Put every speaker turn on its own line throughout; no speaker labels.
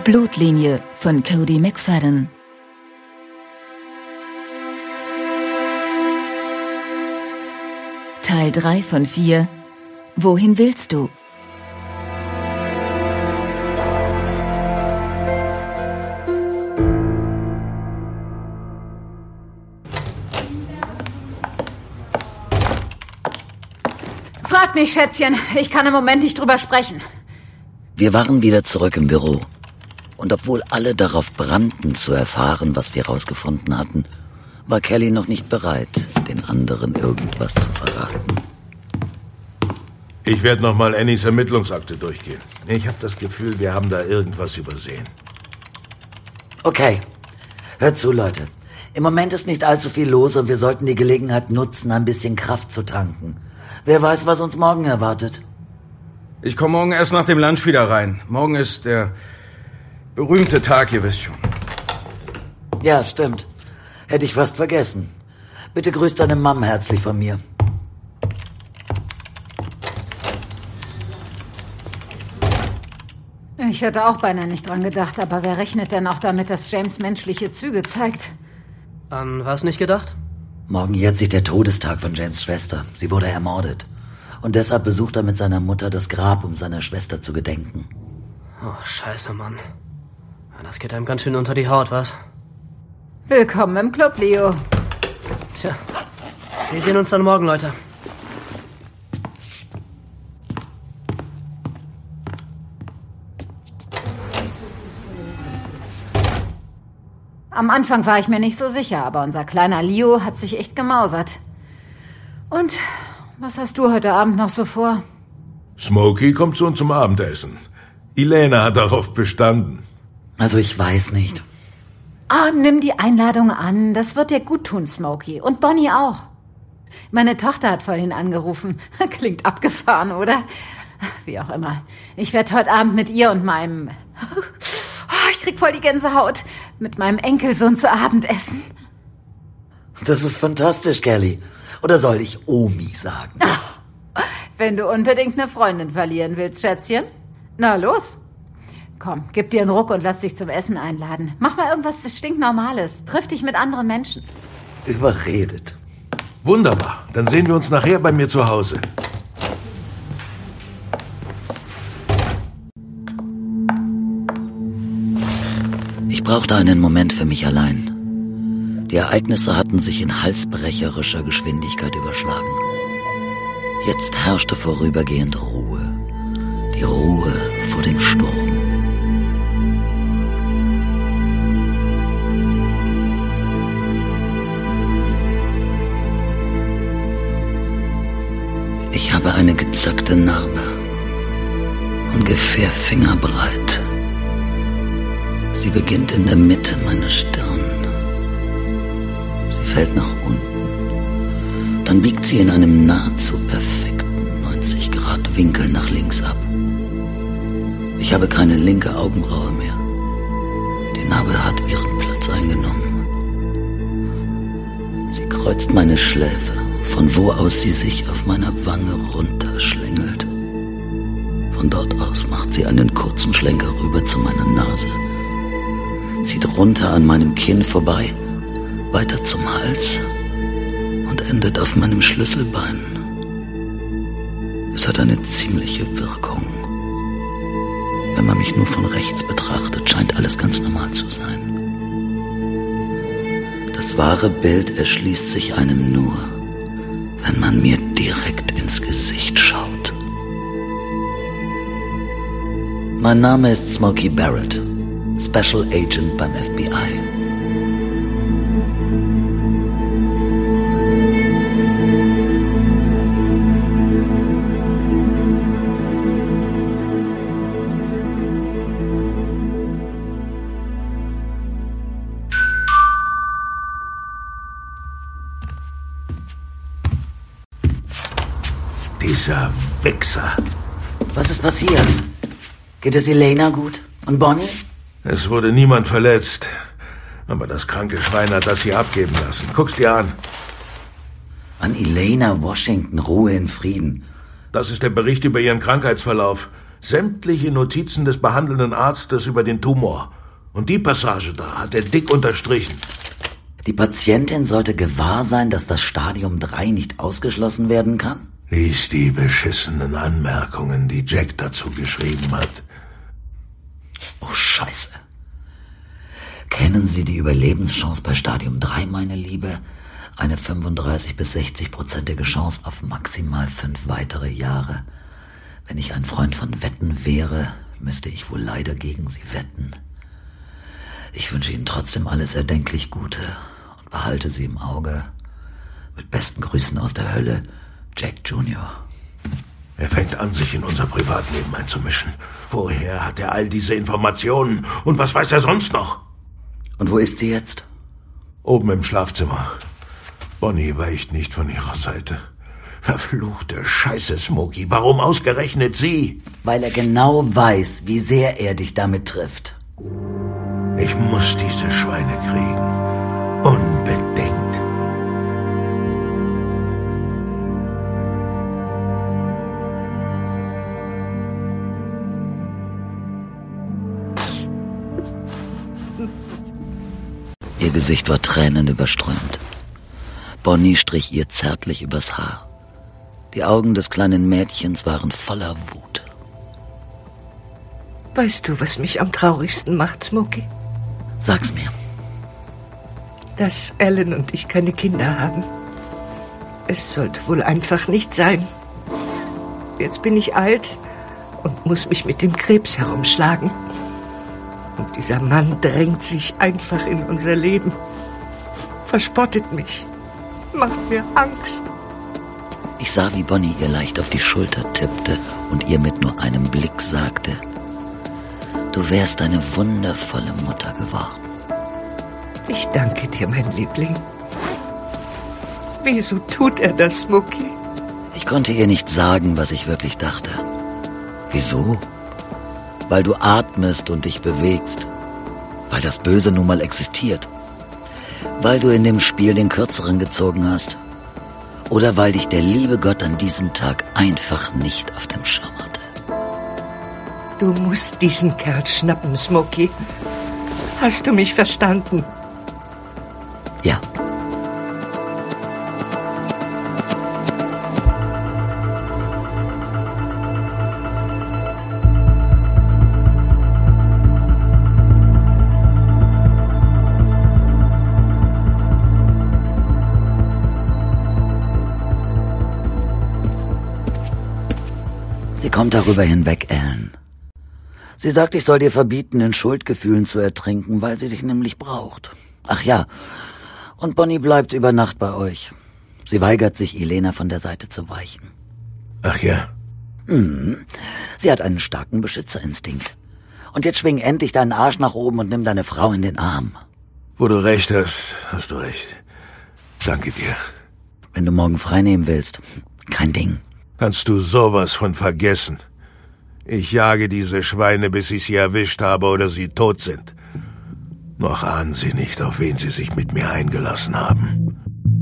Blutlinie von Cody McFadden. Teil 3 von 4. Wohin willst du?
Frag nicht, Schätzchen. Ich kann im Moment nicht drüber sprechen.
Wir waren wieder zurück im Büro. Und obwohl alle darauf brannten, zu erfahren, was wir rausgefunden hatten, war Kelly noch nicht bereit, den anderen irgendwas zu verraten.
Ich werde nochmal Annies Ermittlungsakte durchgehen. Ich habe das Gefühl, wir haben da irgendwas übersehen.
Okay, hört zu, Leute. Im Moment ist nicht allzu viel los und wir sollten die Gelegenheit nutzen, ein bisschen Kraft zu tanken. Wer weiß, was uns morgen erwartet.
Ich komme morgen erst nach dem Lunch wieder rein. Morgen ist der berühmte Tag, ihr wisst schon.
Ja, stimmt. Hätte ich fast vergessen. Bitte grüß deine Mom herzlich von mir.
Ich hätte auch beinahe nicht dran gedacht, aber wer rechnet denn auch damit, dass James menschliche Züge zeigt?
An was nicht gedacht?
Morgen jährt sich der Todestag von James' Schwester. Sie wurde ermordet. Und deshalb besucht er mit seiner Mutter das Grab, um seiner Schwester zu gedenken.
Oh, scheiße, Mann. Ja, das geht einem ganz schön unter die Haut, was?
Willkommen im Club, Leo.
Tja, wir sehen uns dann morgen, Leute.
Am Anfang war ich mir nicht so sicher, aber unser kleiner Leo hat sich echt gemausert. Und was hast du heute Abend noch so vor?
Smokey kommt zu uns zum Abendessen. Elena hat darauf bestanden.
Also ich weiß nicht.
Nimm die Einladung an. Das wird dir gut tun, Smokey. Und Bonnie auch. Meine Tochter hat vorhin angerufen. Klingt abgefahren, oder? Wie auch immer. Ich werde heute Abend mit ihr und meinem... Ich krieg voll die Gänsehaut. Mit meinem Enkelsohn zu Abend essen.
Das ist fantastisch, Kelly. Oder soll ich Omi sagen?
Wenn du unbedingt eine Freundin verlieren willst, Schätzchen. Na los. Komm, gib dir einen Ruck und lass dich zum Essen einladen. Mach mal irgendwas Stinknormales. Triff dich mit anderen Menschen.
Überredet.
Wunderbar. Dann sehen wir uns nachher bei mir zu Hause.
Ich brauchte einen Moment für mich allein. Die Ereignisse hatten sich in halsbrecherischer Geschwindigkeit überschlagen. Jetzt herrschte vorübergehend Ruhe. Die Ruhe vor dem Sturm. Ich habe eine gezackte Narbe, ungefähr fingerbreit. Sie beginnt in der Mitte meiner Stirn. Sie fällt nach unten. Dann biegt sie in einem nahezu perfekten 90-Grad-Winkel nach links ab. Ich habe keine linke Augenbraue mehr. Die Narbe hat ihren Platz eingenommen. Sie kreuzt meine Schläfe, von wo aus sie sich auf meiner Wange runterschlängelt. Von dort aus macht sie einen kurzen Schlenker rüber zu meiner Nase, zieht runter an meinem Kinn vorbei, weiter zum Hals und endet auf meinem Schlüsselbein. Es hat eine ziemliche Wirkung. Wenn man mich nur von rechts betrachtet, scheint alles ganz normal zu sein. Das wahre Bild erschließt sich einem nur, wenn man mir direkt ins Gesicht schaut. Mein Name ist Smokey Barrett, Special Agent beim FBI.
Dieser Wichser.
Was ist passiert? Geht es Elena gut? Und Bonnie?
Es wurde niemand verletzt. Aber das kranke Schwein hat das hier abgeben lassen. Guck's dir an.
An Elena Washington, Ruhe in Frieden.
Das ist der Bericht über ihren Krankheitsverlauf. sämtliche Notizen des behandelnden Arztes über den Tumor. Und die Passage da hat er dick unterstrichen.
Die Patientin sollte gewahr sein, dass das Stadium 3 nicht ausgeschlossen werden kann?
Lies die beschissenen Anmerkungen, die Jack dazu geschrieben hat.
Oh, Scheiße. Kennen Sie die Überlebenschance bei Stadium 3, meine Liebe? Eine 35- bis 60-prozentige Chance auf maximal 5 weitere Jahre. Wenn ich ein Freund von Wetten wäre, müsste ich wohl leider gegen Sie wetten. Ich wünsche Ihnen trotzdem alles erdenklich Gute und behalte Sie im Auge. Mit besten Grüßen aus der Hölle, Jack Jr.
Er fängt an, sich in unser Privatleben einzumischen. Woher hat er all diese Informationen? Und was weiß er sonst noch?
Und wo ist sie jetzt?
Oben im Schlafzimmer. Bonnie weicht nicht von ihrer Seite. Verfluchte Scheiße, Smokey. Warum ausgerechnet sie?
Weil er genau weiß, wie sehr er dich damit trifft.
Ich muss diese Schweine kriegen. Unbedingt.
Ihr Gesicht war tränenüberströmt. Bonnie strich ihr zärtlich übers Haar. Die Augen des kleinen Mädchens waren voller Wut.
Weißt du, was mich am traurigsten macht, Smokey?
Sag's mir.
Dass Alan und ich keine Kinder haben. Es sollte wohl einfach nicht sein. Jetzt bin ich alt und muss mich mit dem Krebs herumschlagen. Und dieser Mann drängt sich einfach in unser Leben. Verspottet mich. Macht mir Angst.
Ich sah, wie Bonnie ihr leicht auf die Schulter tippte und ihr mit nur einem Blick sagte: Du wärst eine wundervolle Mutter geworden.
Ich danke dir, mein Liebling. Wieso tut er das, Smokey?
Ich konnte ihr nicht sagen, was ich wirklich dachte. Wieso? Weil du atmest und dich bewegst. Weil das Böse nun mal existiert. Weil du in dem Spiel den Kürzeren gezogen hast. Oder weil dich der liebe Gott an diesem Tag einfach nicht auf dem Schirm hatte.
Du musst diesen Kerl schnappen, Smokey. Hast du mich verstanden?
Ja. Sie kommt darüber hinweg, Alan. Sie sagt, ich soll dir verbieten, in Schuldgefühlen zu ertrinken, weil sie dich nämlich braucht. Ach ja, und Bonnie bleibt über Nacht bei euch. Sie weigert sich, Elena von der Seite zu weichen.
Ach ja?
Sie hat einen starken Beschützerinstinkt. Und jetzt schwing endlich deinen Arsch nach oben und nimm deine Frau in den Arm.
Wo du recht hast, hast du recht. Danke dir.
Wenn du morgen freinehmen willst, kein Ding.
Kannst du sowas von vergessen. Ich jage diese Schweine, bis ich sie erwischt habe oder sie tot sind. Noch ahnen sie nicht, auf wen sie sich mit mir eingelassen haben.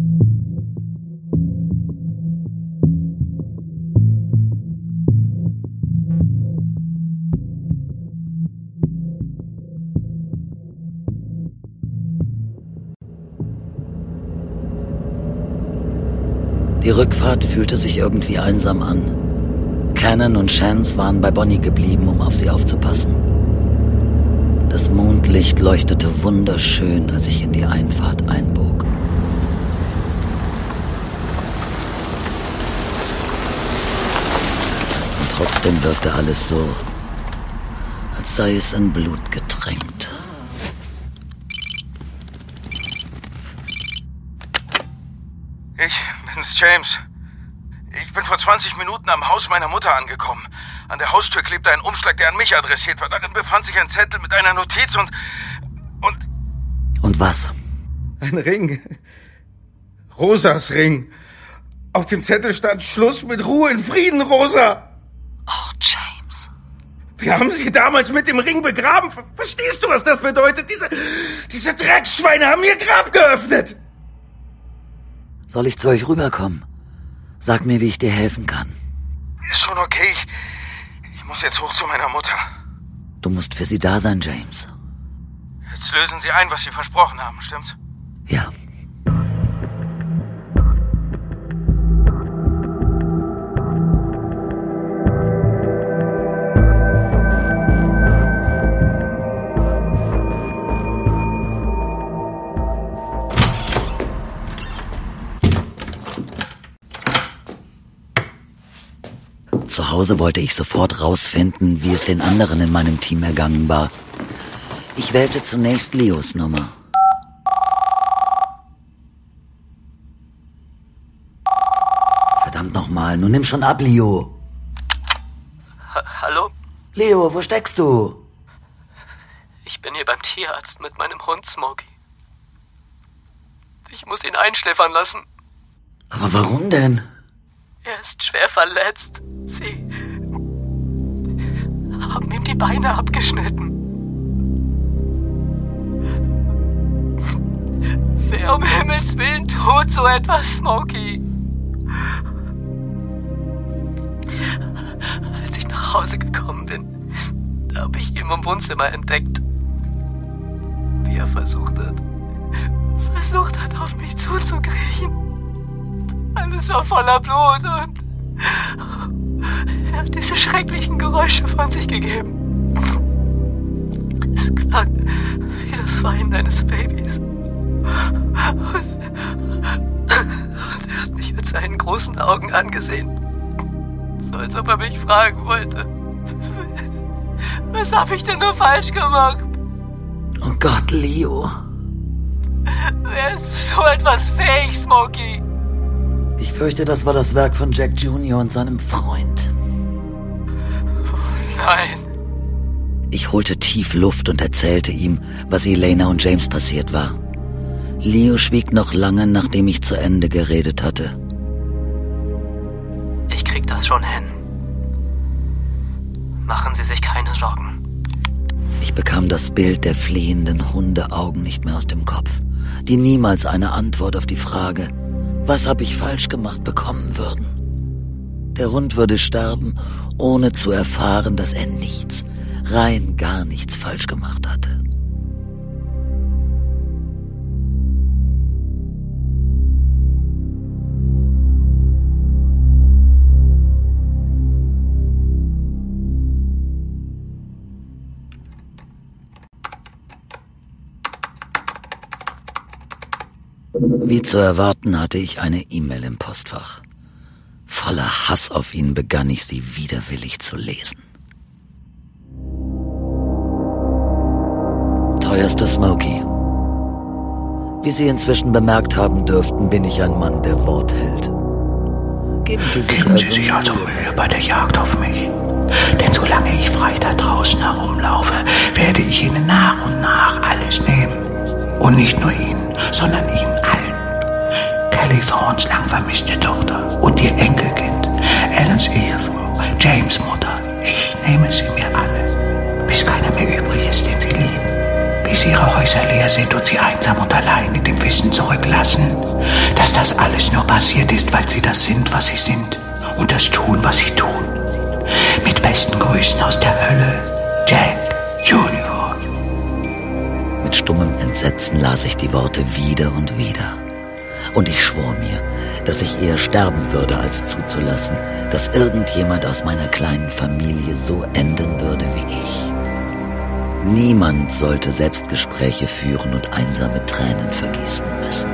Die Rückfahrt fühlte sich irgendwie einsam an. Cannon und Chance waren bei Bonnie geblieben, um auf sie aufzupassen. Das Mondlicht leuchtete wunderschön, als ich in die Einfahrt einbog. Und trotzdem wirkte alles so, als sei es in Blut getränkt.
Ich bin's, James. Ich bin vor 20 Minuten am Haus meiner Mutter angekommen. An der Haustür klebte ein Umschlag, der an mich adressiert war. Darin befand sich ein Zettel mit einer Notiz und...
Und was?
Ein Ring. Rosas Ring. Auf dem Zettel stand: Schluss mit Ruhe in Frieden, Rosa.
Oh, James.
Wir haben sie damals mit dem Ring begraben. Verstehst du, was das bedeutet? Diese Drecksschweine haben ihr Grab geöffnet.
Soll ich zu euch rüberkommen? Sag mir, wie ich dir helfen kann.
Ist schon okay. Ich muss jetzt hoch zu meiner Mutter.
Du musst für sie da sein, James.
Jetzt lösen Sie ein, was Sie versprochen haben, stimmt's?
Ja. Zu Hause wollte ich sofort rausfinden, wie es den anderen in meinem Team ergangen war. Ich wählte zunächst Leos Nummer. Verdammt nochmal, nun nimm schon ab, Leo.
Hallo?
Leo, wo steckst du?
Ich bin hier beim Tierarzt mit meinem Hund Smokey. Ich muss ihn einschläfern lassen.
Aber warum denn?
Er ist schwer verletzt. Sie haben ihm die Beine abgeschnitten. Wer um Himmels Willen tut so etwas, Smokey? Als ich nach Hause gekommen bin, da habe ich ihn im Wohnzimmer entdeckt. Wie er versucht hat, auf mich zuzukriechen. Alles war voller Blut und er hat diese schrecklichen Geräusche von sich gegeben. Es klang wie das Weinen eines Babys. Und er hat mich mit seinen großen Augen angesehen. So als ob er mich fragen wollte. Was habe ich denn nur falsch gemacht?
Oh Gott, Leo.
Wer ist so etwas fähig, Smokey?
Ich fürchte, das war das Werk von Jack Jr. und seinem Freund.
Nein.
Ich holte tief Luft und erzählte ihm, was Elena und James passiert war. Leo schwieg noch lange, nachdem ich zu Ende geredet hatte.
Ich krieg das schon hin. Machen Sie sich keine Sorgen.
Ich bekam das Bild der flehenden Hundeaugen nicht mehr aus dem Kopf, die niemals eine Antwort auf die Frage, was habe ich falsch gemacht, bekommen würden. Der Hund würde sterben, ohne zu erfahren, dass er nichts, rein gar nichts falsch gemacht hatte. Wie zu erwarten, hatte ich eine E-Mail im Postfach. Voller Hass auf ihn begann ich sie widerwillig zu lesen. Teuerster Smokey. Wie Sie inzwischen bemerkt haben dürften, bin ich ein Mann, der Wort hält. Geben Sie sich also
Mühe bei der Jagd auf mich. Denn solange ich frei da draußen herumlaufe, werde ich Ihnen nach und nach alles nehmen. Und nicht nur Ihnen, sondern Ihnen allen. Kelly Thorns lang vermisste Tochter und ihr Enkelkind, Allens Ehefrau, James' Mutter. Ich nehme sie mir alle, bis keiner mehr übrig ist, den sie lieben. Bis ihre Häuser leer sind und sie einsam und allein in dem Wissen zurücklassen, dass das alles nur passiert ist, weil sie das sind, was sie sind und das tun, was sie tun. Mit besten Grüßen aus der Hölle, Jack Jr.
Mit stummem Entsetzen las ich die Worte wieder und wieder. Und ich schwor mir, dass ich eher sterben würde, als zuzulassen, dass irgendjemand aus meiner kleinen Familie so enden würde wie ich. Niemand sollte Selbstgespräche führen und einsame Tränen vergießen müssen.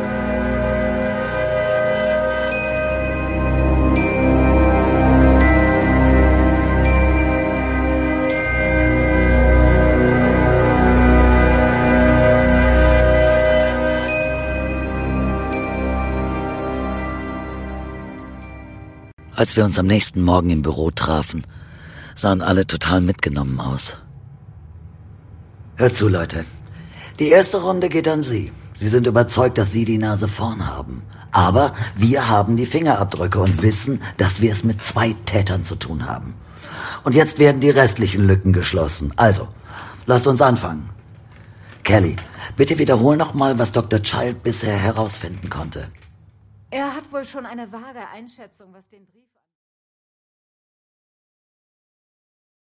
Als wir uns am nächsten Morgen im Büro trafen, sahen alle total mitgenommen aus. Hört zu, Leute. Die erste Runde geht an Sie. Sie sind überzeugt, dass Sie die Nase vorn haben. Aber wir haben die Fingerabdrücke und wissen, dass wir es mit 2 Tätern zu tun haben. Und jetzt werden die restlichen Lücken geschlossen. Also, lasst uns anfangen. Kelly, bitte wiederhol nochmal, was Dr. Child bisher herausfinden konnte.
Er hat wohl schon eine vage Einschätzung, was den Brief...